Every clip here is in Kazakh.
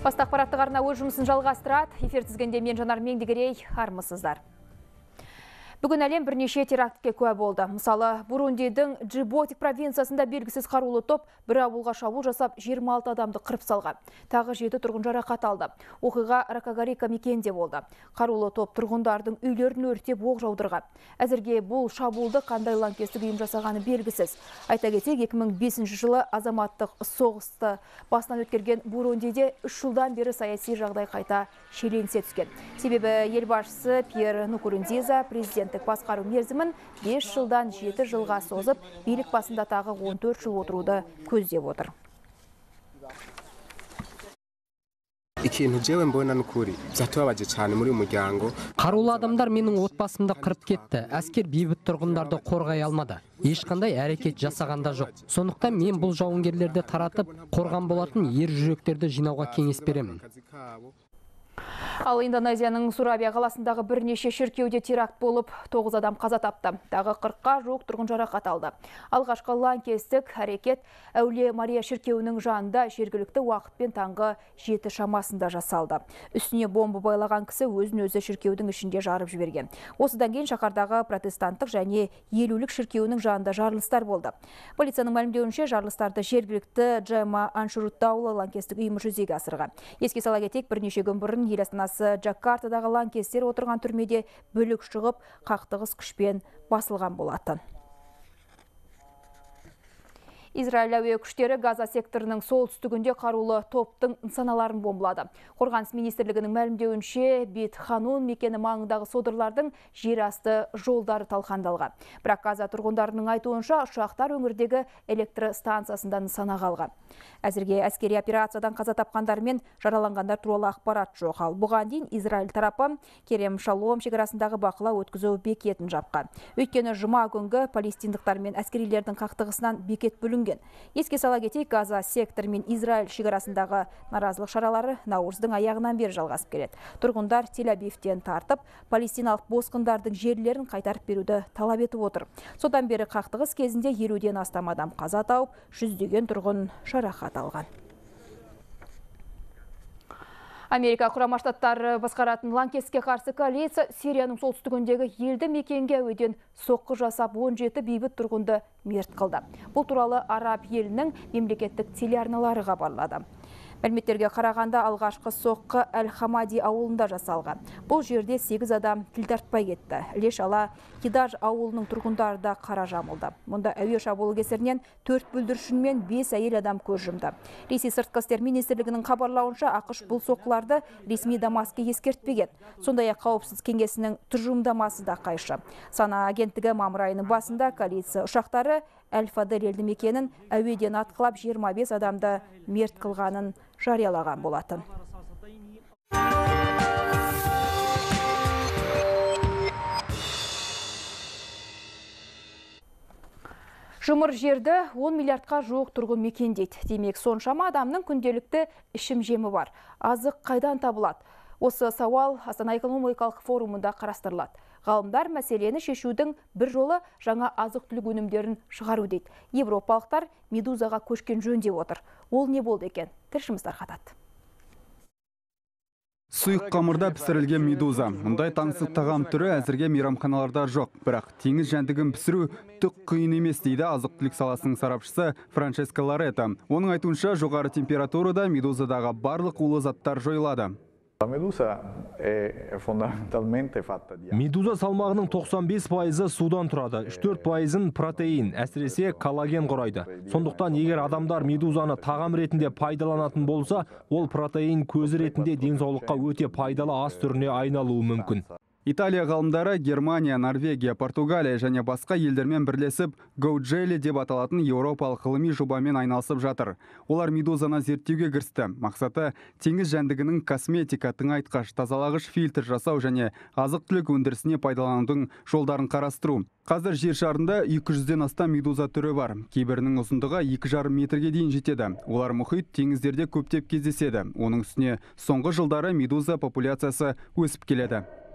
Баста ақпараттық арна өз жұмысын жалғастырады. Эфир тізгенде мен Жанар Меңдігерей, армысыздар. Бүгін әлем бірнеше терактке куә болды. Мысалы, Бурундидің Джиботик провинциясында белгісіз қарулы топ бір ауылға шабуыл жасап 26 адамды қырып салған. Тағы 7 тұрғын жарақат алды. Оқиға Ракагарика мекенінде болды. Қарулы топ тұрғындардың үйлерін өртеп оқ жаудырған. Әзірге бұл шабуылды қандай лаңкестік ұйым жасағаны белгісіз. Айта кетейік, 2005 жылы азаматтық соғысты басынан өткерген Бурундиде 3 жылдан бері саяси жағдай қайта шиеленісе түскен. Себебі елбасшысы Пьер Нкурунзиза президенттік басқару мерзімін 5 жылдан 7 жылға созып, билік басында тағы 14 жыл отыруды көздеп отыр. Қарулы адамдар менің отбасымды қырып кетті. Әскер бейбіт тұрғындарды қорғай алмады. Ешқандай әрекет жасағанда жоқ. Сондықтан мен бұл жауынгерлерді таратып, қорған болатын ер жүректерді жинауға кеңес беремін. Ал Индонезияның Сурабия қаласындағы бірнеше шіркеуде теракт болып, 9 адам қаза тапты. Тағы 40-қа жуық тұрғын жарақат алды. Алғашқы лаңкестік әрекет Әулие Мария шіркеуінің жанында жергілікті уақытпен таңғы 7 шамасында жасалды. Үстіне бомба байлаған кісі өзін-өзі шіркеудің ішінде жарып жіберген. Осыдан кейін шаһардағы протестанттық және елулік шіркеуінің жанында жарылыстар болды. Полицияның мәлімдеуінше, жарылыстарды жергілікті Джема Аншуруттаулы лаңкестік ұйымы жүзеге асырған. Еске сала кетейік, бірнеше күн бұрын ел астанасы Джакартадағы лаңкестер отырған түрмеде бүлік шығып, қақтығыс күшпен басылған болатын. Израиль әуе күштері Газа секторының солтүстігінде қарулы топтың нысаналарын бомбылады. Қорғаныс министрлігінің мәлімдеуінше, Бет-Ханун мекені маңындағы содырлардың жер асты жолдары талқандалған. Бірақ Газа тұрғындарының айтуынша, ұшақтар өңірдегі электр станциясында нысана қалған. Әзірге әскери операциядан қаза тапқандар мен жараланғандар туралы ақпарат жоқ. Ал бұған дейін Израиль тарапы Керем Шалом шекарасындағы бақылау өткізу бекетін жапқан. Өйткені жұма күнгі палестиндықтар мен әскерилердің қақтығысынан бекет бүлінген. Еске сала кетейік, Газа сектор мен Израиль шекарасындағы наразылық шаралары наурыздың аяғынан бері жалғасып келеді. Тұрғындар Тель-Авивтен тартып, палестиналық босқындардың жерлерін қайтарып беруді талап етіп отыр. Содан бері қақтығыс кезінде 50-ден астам адам қаза тауып, 100-деген тұрғын жарақат алған. Америка Құрама Штаттары басқаратын лаңкестікке қарсы коалиция Сирияның солтүстігіндегі елді мекенге әуеден соққы жасап 17 бейбіт тұрғынды мерт қылды. Бұл туралы араб елінің мемлекеттік телеарналары хабарлады. Мәліметтерге қарағанда алғашқы соққы Әл-Хамади ауылында жасалған. Бұл жерде 8 адам тіл тартпай кетті. Іле-шала Кидаж ауылының тұрғындары да қара жамылды. Мұнда әуе шабуылы кесірінен 4 бүлдіршін мен 5 әйел адам көз жұмды. Ресей сыртқы істер министрлігінің хабарлауынша, ақш бұл соққыларды ресми Дамаске ескертпеген. Сондай-ақ қауіпсіз кеңесінің тұжырымдамасы да қайшы. Сана агенттігі мамыр айының басында коалиция ұшақтары Әл-Фадер елді мекенін әуеден атқылап 25 адамды мерт қылғанын жариялаған болатын. Жұмыр жерді 10 миллиардқа жуық тұрғын мекендейді. Демек, соншама адамның күнделікті ішім жемі бар. Азық қайдан табылады? Осы сауал Астана экономикалық форумында қарастырылады. Ғалымдар мәселені шешудің бір жолы жаңа азық-түлік өнімдерін шығару дейді. Европалықтар медузаға көшкен жөн деп отыр. Ол не болды екен? Тілшіміз тарқатады. Сұйық қамырда пісірілген медуза. Мұндай таңсық тағам түрі әзірге мейрамханаларда жоқ. Бірақ теңіз жәндігін пісіру түк қиын емес дейді азық-түлік саласының сарапшысы Франческо Лоретто. Оның айтуынша, жоғары температурада медузадағы барлық улы заттар жойылады. Медуза салмағының 95% судан тұрады, 3-4% протеин, әсіресе коллаген құрайды. Сондықтан егер адамдар медузаны тағам ретінде пайдаланатын болса, ол протеин көзі ретінде денсаулыққа өте пайдалы ас түріне айналуы мүмкін. Италия ғалымдары Германия, Норвегия, Португалия және басқа елдермен бірлесіп GoJelly деп аталатын еуропалық ғылыми жобамен айналысып жатыр. Олар медузаны зерттеуге кірісті. Мақсаты теңіз жәндігінің косметика, тыңайтқыш, тазалағыш фильтр жасау және азық-түлік өндірісіне пайдаланудың жолдарын қарастыру. Қазір жер шарында 200-ден астам медуза түрі бар. Кейбірінің ұзындығы 2,5 метрге дейін жетеді. Олар мұхит, теңіздерде көптеп кездеседі. Оның үстіне соңғы жылдары медуза популяциясы өсіп келеді.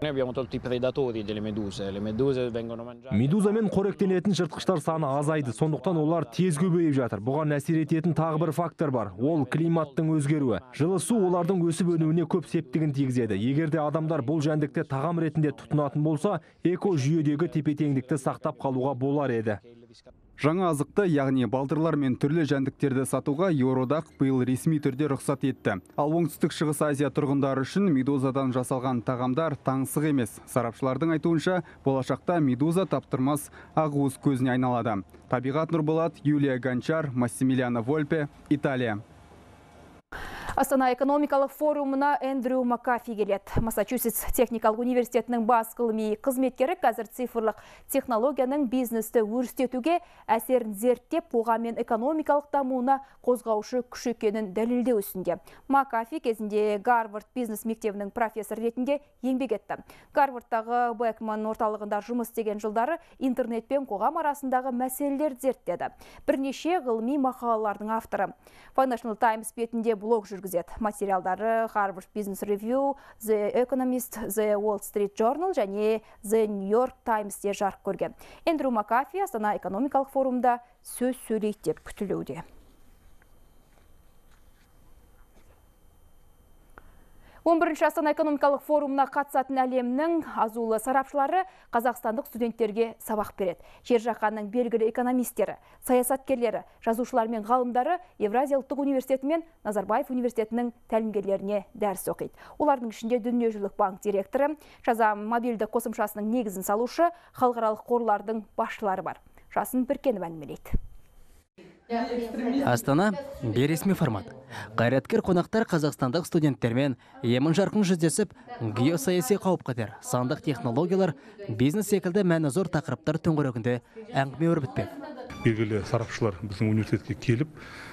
Медузамен қоректенетін жыртқыштар саны азайды, сондықтан олар тез көбейіп жатыр. Бұған әсер ететін тағы бір фактор бар. Ол климаттың өзгеруі. Жылы су олардың өсіп өнуіне көп септігін тигізеді. Егерде адамдар бұл жәндікті тағам ретінде тұтынатын болса, эко жүйедегі тепе-теңдікті сақтап қалуға болар еді. Жаңа азықты, яғни балдырлар мен түрлі жәндіктерді сатуға Еуроодақ биыл ресми түрде рұқсат етті. Ал оңтүстік шығыс Азия тұрғындары үшін медузадан жасалған тағамдар таңсық емес. Сарапшылардың айтуынша, болашақта медуза таптырмас ақуыз көзіне айналады. Табиғат Нұрболат, Юлия Гончар, Массимилиано Вольпе, Италия. Астана экономикалық форумына Эндрю Макафи келеді. Массачусетс техникалық университетінің бас ғылыми қызметкері қазір цифрлық технологияның бизнесті өрістетуге әсерін зерттеп, қоғам мен экономикалық дамуына қозғаушы күш екенін дәлелдеу үстінде. Макафи кезінде Гарвард бизнес мектебінің профессор ретінде еңбек етті. Гарвардтағы Бекман орталығында жұмыс істеген жылдары интернет пен қоғам арасындағы мәселелер зерттеді. Бірнеше ғылыми мақалалардың авторы. Financial Times бетінде блог жүргізеді. Материалдары Harvard Business Review, The Economist, The Wall Street Journal және The New York Times'те жарық көрген. Эндрю Макафи Астана экономикалық форумда сөз сөйлейді деп күтілуде. 11-ші Астана экономикалық форумына қатысатын әлемнің азулы сарапшылары қазақстандық студенттерге сабақ береді. Жер жаһанның белгілі экономистері, саясаткерлері, жазушылар мен ғалымдары Евразия ұлттық университеті мен Назарбаев университетінің тәлімгерлеріне дәріс оқиды. Олардың ішінде Дүниежүзілік банк директоры, Шазам мобильді қосымшасының негізін салушы, халықаралық қорлардың басшылары бар. Жасын Біркенов әңгімелейді. Астана бейресми формат. Қайраткер қонақтар қазақстандық студенттермен емін жарқын жүздесіп, геосаяси қауіп-қатер, сандық технологиялар, бизнес секілді мәні зор тақырыптар төңірегінде әңгіме өрбітпек. Белгілі сарапшылар біздің университетке келіп,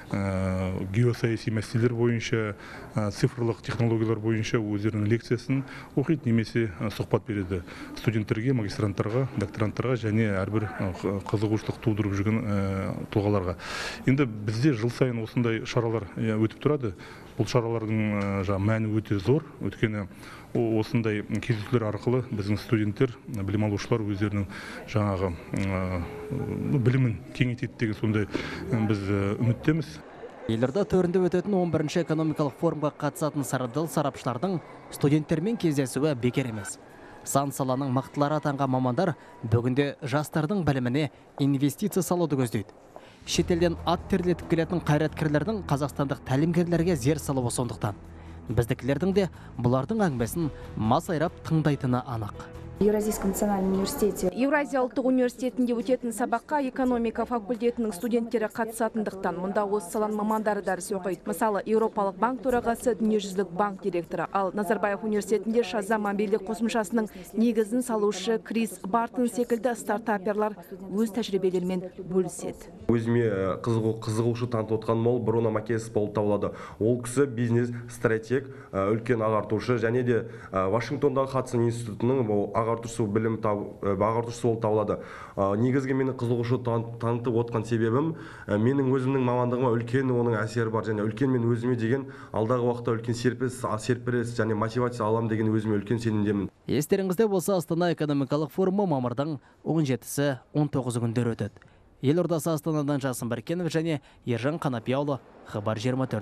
геосаяси мәселелер бойынша, цифрлық технологиялар бойынша өздерінің лекциясын оқиды, немесе сұхбат береді студенттерге, магистранттарға, докторанттарға және әрбір қызығушылық тудырып жүрген тұлғаларға. Енді бізде жыл сайын осындай шаралар өтіп тұрады. Бұл шаралардың мәні өте зор, өйткені осындай кездесулер арқылы біздің студенттер, білім алушылар өздерінің жаңағы білімін кеңейтеді деген сондай біз үміттеміз. Елорда төрінде өтетін 11-ші экономикалық форумға қатысатын сарабдал сарапшылардың студенттермен кездесуі бекер емес. Сан саланың мықтылары атанған мамандар бүгінде жастардың біліміне инвестиция салуды көздейді. Шетелден ат терлетіп келетін қайраткерлердің қазақстандық тәлімгерлерге зер салуы сондықтан. Біздікілердің де бұлардың әңгімесін мас айрап тыңдайтыны анық. Евразийском национальном университете. Евразия ұлттық университетінде өтетін сабаққа экономика факультетінің студенттері қатысатындықтан мұнда осы саланың мамандары дәріс оқиды. Мысалы, Еуропалық банк төрағасы, Дүниежүзілік банк директоры, ал Назарбаев университетінде Шазам мобильдік қосымшасының негізін салушы Крис Бартон секілді стартаперлар өз тәжірибелерімен бөліседі. Өзіме қызығушы танытып отқан мол Бруно Макес болып табылады. Ол кісі бизнес стратег, үлкен ағартушы және де Вашингтондағы Хадсон институтының ағартушы болып табылады. Негізгі мені қызығушы танытып отқан себебім, менің өзімнің мамандығыма үлкен оның әсері бар және үлкен мен өзіме деген алдағы уақытта үлкен серпіліс және мотивация алам деген өзіме үлкен сенімдемін. Естеріңізде болса, Астана экономикалық форумы мамырдың 17-19 күндері өтеді. Елордасы Астанадан Жасын Біркенов және Ержан Қанапияұлы, Хабар 24.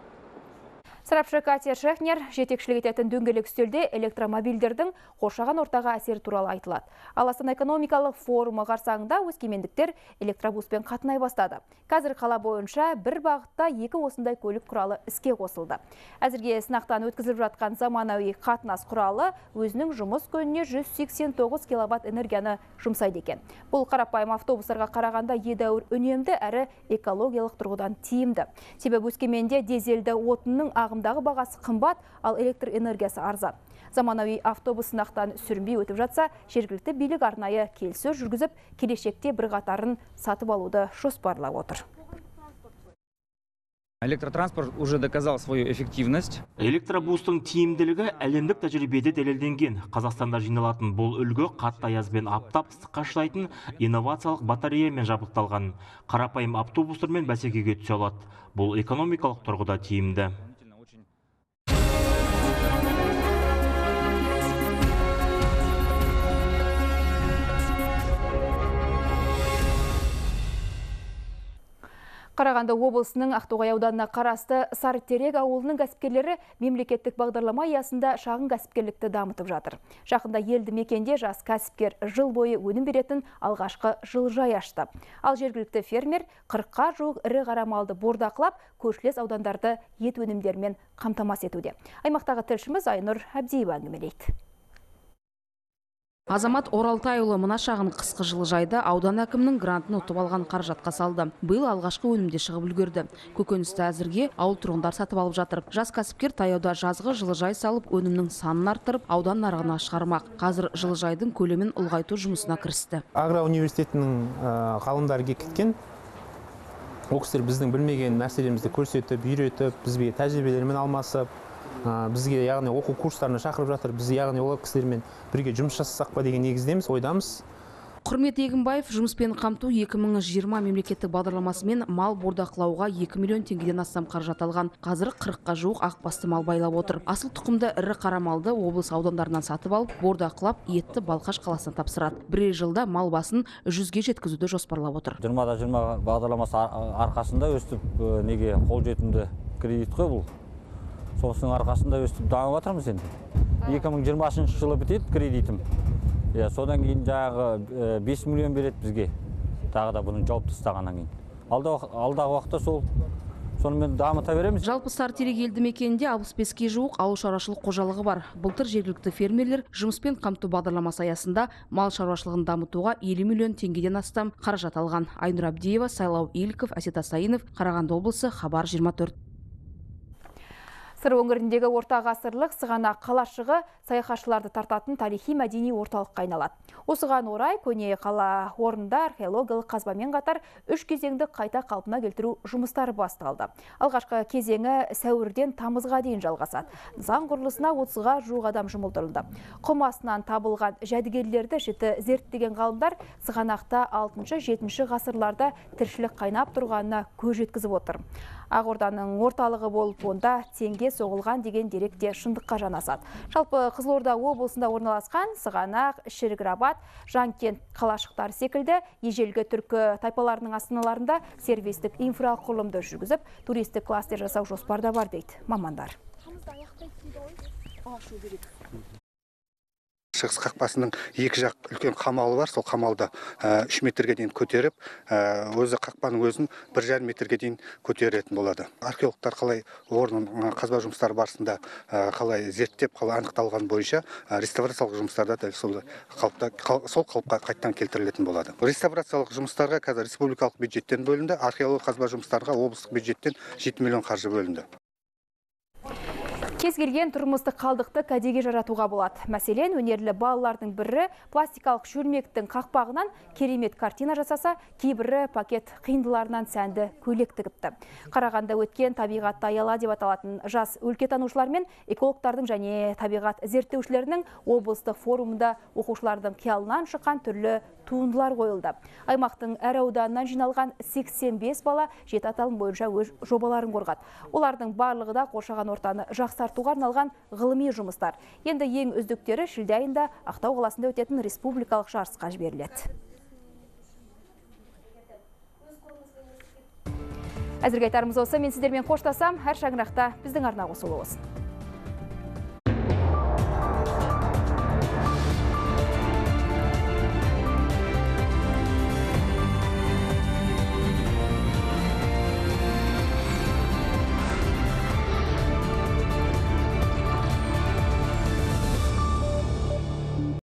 Сарапшы Катя Шехнер жетекшілік ететін дөңгелек үстелде электромобильдердің қоршаған ортаға әсері туралы айтылады. Ал Астана экономикалық форумы қарсаңында өскемендіктер электробуспен қатынай бастады. Қазір қала бойынша бір бағытта 2 осындай көлік құралы іске қосылды. Әзірге сынақтан өткізіліп жатқан заманауи қатынас құралы өзінің жұмыс күніне 189 киловатт энергияны жұмсайды екен. Бұл қарапайым автобустарға қарағанда едәуір үнемді әрі экологиялық тұрғыдан тиімді. Себебі Өскеменде дизельді отынның ағымдағы бағасы қымбат, ал электр энергиясы арзан. Заманауи автобус сынақтан сүрінбей өтіп жатса, жергілікті билік арнайы келіссөз жүргізіп, келешекте бірқатарын сатып алуды жоспарлап отыр. Электротранспорт уже доказал свою эффективность. Электробустың тиімділігі әлемдік тәжірибеде дәлелденген. Қазақстанда жиналатын бұл үлгі қатты аяз бен аптап ыстыққа шыдайтын инновациялық батареямен жабдықталған. Қарапайым автобустармен бәсекеге түсе алады. Бұл экономикалық тұрғыда тиімді. Қарағанды облысының Ақтоғай ауданына қарасты Сарытерек ауылының кәсіпкерлері мемлекеттік бағдарлама аясында шағын кәсіпкерлікті дамытып жатыр. Жақында елді мекенде жас кәсіпкер жыл бойы өнім беретін алғашқы жылыжай ашты. Ал жергілікті фермер 40-қа жуық ірі қара малды бордақылап, көршілес аудандарды ет өнімдерімен қамтамасыз етуде. Аймақтағы тілшіміз Айнұр Әбдиева әңгімелейді. Азамат Оралтайұлы мына шағын қысқы жылыжайды аудан әкімінің грантын ұтып алған қаражатқа салды. Биыл алғашқы өнімде шығып үлгерді. Көкөністі әзірге ауыл тұрғындар сатып алып жатыр. Жас кәсіпкер таяуда жазғы жылыжай салып, өнімнің санын арттырып, аудан нарығына шығармақ. Қазір жылыжайдың көлемін ұлғайту жұмысына кірісті. Агро университетінің ғалымдары кеткен. Ол кісілер біздің білмеген нәрселерімізді көрсетіп, үйретіп, бізге тәжірибелермен алмасып, бізге яғни оқу курстарына шақырып жатыр. Біз яғни олар кісілермен бірге жұмыс жасасақ па деген негіздеміз, ойдамыз. Құрмет Егінбаев жұмыспен қамту 2020 мемлекеттік бағдарламасымен мал бордақылауға 2 миллион теңгеден астам қаражат алған. Қазір 40-қа жуық ақбасты мал байлап отыр. Асыл тұқымды ірі қара малды облыс аудандарынан сатып алып, бордақылап, етті Балқаш қаласына тапсырады. Бірер жылда мал басын 100-ге жеткізуді жоспарлап отыр. 20-20 бағдарламасы арқасында өстіп неге қолжетімді кредит қой бұл. Соғысының арқасында өстіп дамып жатырмыз енді. 2020 жылы бітеді кредитім. Содан кейін жағы 5 миллион береді бізге. Тағы да бұның жауып тастағаннан кейін. Алдағы уақытта сонымен дамыта береміз. Жалпы Сарытерек елді мекенінде 65-ке жуық ауыл шаруашылық қожалығы бар. Былтыр жергілікті фермерлер жұмыспен қамту бағдарламасы аясында мал шаруашылығын дамытуға 50 миллион теңгеден астам қаражат алған. Айнұр Әбдиева, Сайлау Иліков, Әсет Асайынов, Қарағанды облысы, Хабар 24. Сыр өңіріндегі орта ғасырлық Сығанақ қалашығы саяхатшыларды тартатын тарихи-мәдени орталыққа айналады. Осыған орай көне қала орнында археологиялық қазбамен қатар 3 кезеңді қайта қалпына келтіру жұмыстары басталды. Алғашқы кезеңі сәуірден тамызға дейін жалғасады. Нысан құрылысына 30-ға жуық адам жұмылдырылды. Құм астынан табылған жәдігерлерді жіті зерттеген ғалымдар Сығанақта 6-7 ғасырларда тіршілік қайнап тұрғанына көз жеткізіп отыр. Ақорданың орталығы болып онда теңге соғылған деген деректе шындыққа жанасады. Жалпы Қызылорда облысында орналасқан Сығанақ, Шіргірабад, Жанкент қалашықтары секілді ежелгі түркі тайпаларының астаналарында сервистік инфрақұрылымды жүргізіп, туристік кластер жасау жоспарда бар дейді мамандар. Шығыс қақпасының екі жақ үлкен қамалы бар. Сол қамалды 3 метрге дейін көтеріп, өзі қақпаның өзін 1,5 метрге дейін көтеретін болады. Археологтар қалай орнын қазба жұмыстары барысында қалай зерттеп, қалай анықталған бойынша реставрациялық жұмыстарда сол қалыпқа қайттан келтірілетін болады. Реставрациялық жұмыстарға қазір республикалық бюджеттен бөлінді, археологиялық қазба жұмыстарға облыстық бюджеттен 7 миллион қаржы бөлінді. Кез келген тұрмыстық қалдықты кәдеге жаратуға болады. Мәселен, өнерлі балалардың бірі пластикалық шөлмектің қақпағынан керемет картина жасаса, кейбірі пакет қиындыларынан сәнді көйлек тігіпті. Қарағанда өткен табиғатты аяла деп аталатын жас өлкетанушылар мен экологтардың және табиғат зерттеушілерінің облыстық форумында оқушылардың қиялынан шыққан түрлі туындылар қойылды. Аймақтың әр ауданынан жиналған 85 бала 7 аталым бойынша өз жобаларын қорғады. Олардың барлығы да қоршаған ортаны жақсартуға арналған ғылыми жұмыстар. Енді ең үздіктері шілде айында Ақтау қаласында өтетін республикалық жарысқа жіберіледі. Әзірге айтарымыз осы. Мен сіздермен қоштасам, әр шаңырақта біздің арна қосулы болсын.